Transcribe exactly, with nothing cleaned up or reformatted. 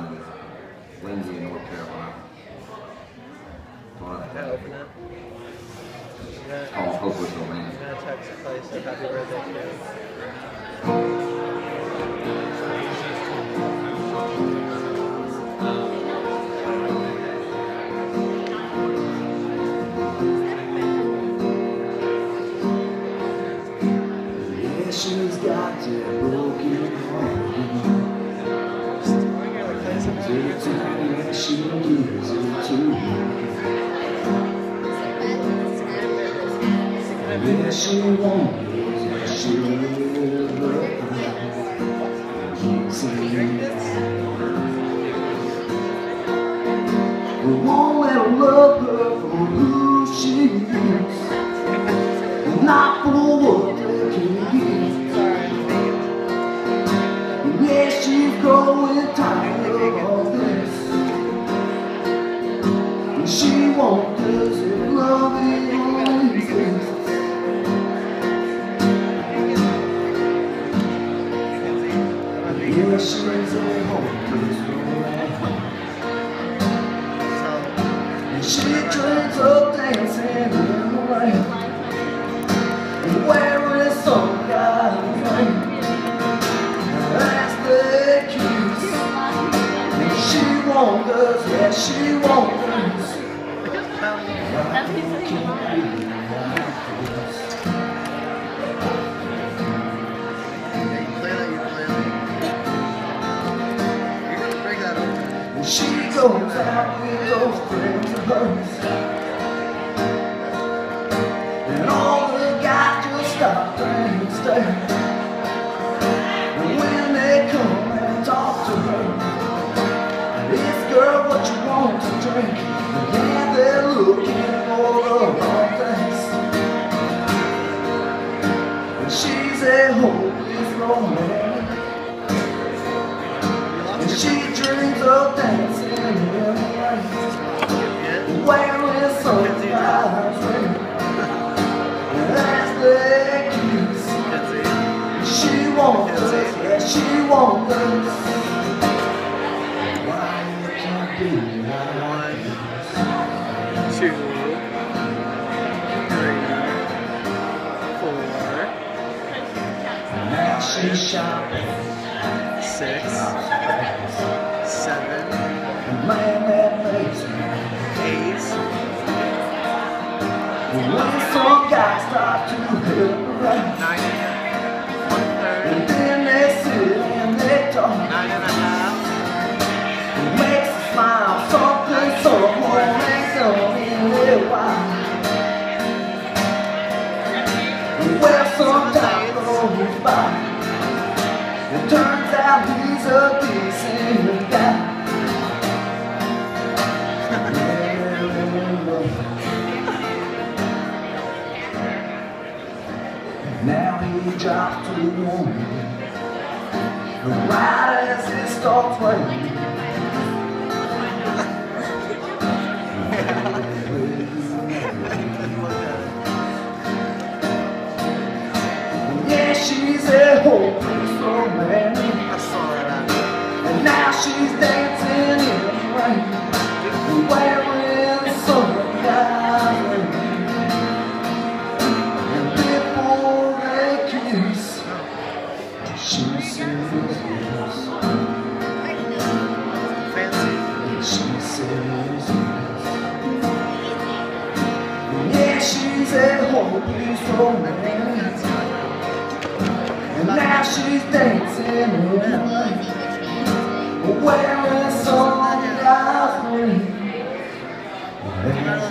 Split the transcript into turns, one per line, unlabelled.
in Lindsay, North Carolina.
Can I open it?
It's called Hopeless Romance.
I'm going to text the place a happy birthday to you.
Yeah, she's got that broken heart. Every time that she gives it to me. Yeah, she won't get she will we won't let her love her for who she is, not for what they can give. Yeah, she's growing tired of all this. She won't cause if love only exists. Yeah, she's a hopeless romance. And she dreams of dancing in the rain and wearing some guy's ring as they kiss. And she won't us, yeah, she won't us. Why we can't be like this? She goes out with those friends of hers, and all the guys just stop and stare. And when they come and talk to her, it's girl, what you want to drink? And yeah, they're looking for the wrong things. And she's a hopeless romance. And she dreams of dancing in the rain, wearing some guy's ring as they kiss. She won't us, yeah, she won't us. Why you can't be like this?
Two, three, four.
Now she's shopping.
Six, seven,
Man, that makes me
eight,
when some guys start to help around,
nine, one third,
and then they sit and they talk.
nine and a half,
It makes us smile, something someone ain't done in a while. Well, some time goes by. It turns out he's a decent guy. Now he drops to a woman right as it starts raining. Yeah, she's a hopeless romance.
I saw that.
And now she's dancing in the rain, wearing some guy's ring. And before they kiss, she says yes.
Fancy.
She says yes. Yeah, she's a hopeless romance. And now she's dancing in the rain, wearing some guy's ring.